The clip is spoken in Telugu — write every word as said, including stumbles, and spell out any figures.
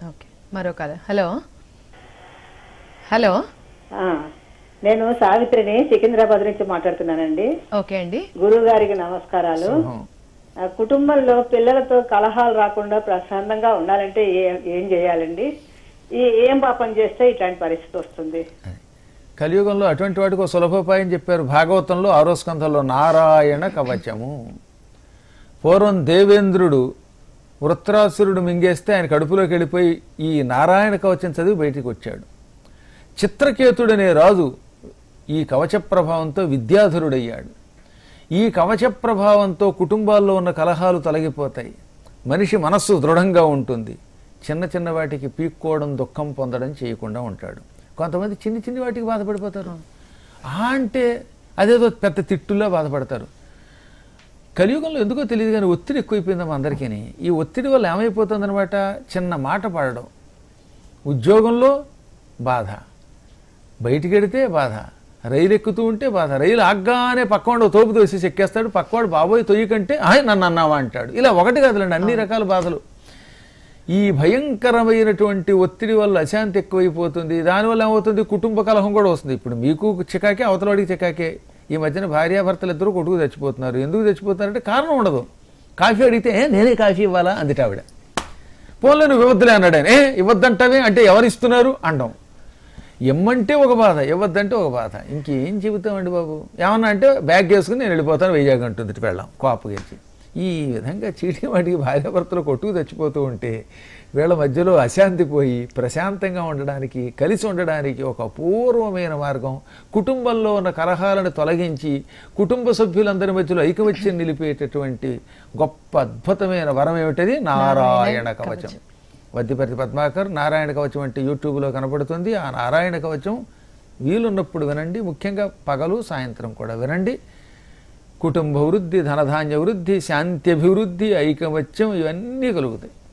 ఓకే, మరో కాల. హలో హలో నేను సావిత్రిని సికింద్రాబాద్ నుంచి మాట్లాడుతున్నానండి. ఓకే అండి. గురువు గారికి నమస్కారాలు. కుటుంబంలో పిల్లలతో కలహాలు రాకుండా ప్రశాంతంగా ఉండాలంటే ఏం చేయాలండి? ఏం పాపం చేస్తే ఇట్లాంటి పరిస్థితి వస్తుంది? కలియుగంలో అటువంటి వాటికి ఒక సులభోపాయం చెప్పారు భాగవతంలో ఆరో స్కంధంలో, నారాయణ కవచము. పూర్వం దేవేంద్రుడు వృత్రాసురుడు మింగేస్తే ఆయన కడుపులోకి వెళ్ళిపోయి ఈ నారాయణ కవచం చదివి బయటికి వచ్చాడు. చిత్రకేతుడనే రాజు ఈ కవచ ప్రభావంతో విద్యాధరుడయ్యాడు. ఈ కవచ ప్రభావంతో కుటుంబాల్లో ఉన్న కలహాలు తొలగిపోతాయి, మనిషి మనస్సు దృఢంగా ఉంటుంది, చిన్న చిన్న వాటికి పీక్కోవడం దుఃఖం పొందడం చేయకుండా ఉంటాడు. కొంతమంది చిన్ని చిన్ని వాటికి బాధపడిపోతారు, అంటే అదేదో పెద్ద తిట్టుల్లో బాధపడతారు. కలియుగంలో ఎందుకో తెలియదు కానీ ఒత్తిడి ఎక్కువైపోయిందమ్మా అందరికీ. ఈ ఒత్తిడి వల్ల ఏమైపోతుందనమాట, చిన్న మాట పడడం, ఉద్యోగంలో బాధ, బయటికి వెడితే బాధ, రైలు ఎక్కుతూ ఉంటే బాధ, రైలు ఆగ్గానే పక్కవాడు తోపు తోసి ఎక్కేస్తాడు, పక్కవాడు బాబోయ్ తొయ్యకంటే ఆయన నన్ను అన్నావా అంటాడు. ఇలా ఒకటి కాదులండి, అన్ని రకాల బాధలు. ఈ భయంకరమైనటువంటి ఒత్తిడి వల్ల అశాంతి ఎక్కువైపోతుంది. దానివల్ల ఏమవుతుంది, కుటుంబ కలహం కూడా వస్తుంది. ఇప్పుడు మీకు చికాకే, అవతలవాడికి చికాకే. ఈ మధ్యన భార్యాభర్తలు ఇద్దరు కొట్టుకు చచ్చిపోతున్నారు. ఎందుకు చచ్చిపోతున్నారంటే కారణం ఉండదు. కాఫీ అడిగితే నేనే కాఫీ ఇవ్వాలా అందిట ఆవిడ. పోన్లే నువ్వు ఇవ్వద్దులే అన్నాడు ఆయన. ఏ ఇవ్వద్దంటావే అంటే ఎవరు ఇస్తున్నారు అండం. ఇమ్మంటే ఒక బాధ, ఇవ్వద్దంటే ఒక బాధ. ఇంకేం చెబుతామండి బాబు. ఏమన్నా అంటే బ్యాగ్ వేసుకుని నేను వెళ్ళిపోతాను వైజాగ్ అంటుంది వెళ్ళాం కోప గెలిచి. ఈ విధంగా చీటి వాటికి భార్యాభర్తలు కొట్టుకు చచ్చిపోతూ ఉంటే వీళ్ళ మధ్యలో అశాంతి పోయి ప్రశాంతంగా ఉండడానికి, కలిసి ఉండడానికి ఒక అపూర్వమైన మార్గం, కుటుంబంలో ఉన్న కలహాలను తొలగించి కుటుంబ సభ్యులందరి మధ్యలో ఐకమత్యం నిలిపేటటువంటి గొప్ప అద్భుతమైన వరం ఏమిటది? నారాయణ కవచం. వద్దిపర్తి పద్మాకర్ నారాయణ కవచం అంటే యూట్యూబ్లో కనపడుతుంది. ఆ నారాయణ కవచం వీలున్నప్పుడు వినండి, ముఖ్యంగా పగలు సాయంత్రం కూడా వినండి. కుటుంబ వృద్ధి, ధనధాన్య వృద్ధి, శాంతి అభివృద్ధి, ఐకమత్యం ఇవన్నీ కలుగుతాయి.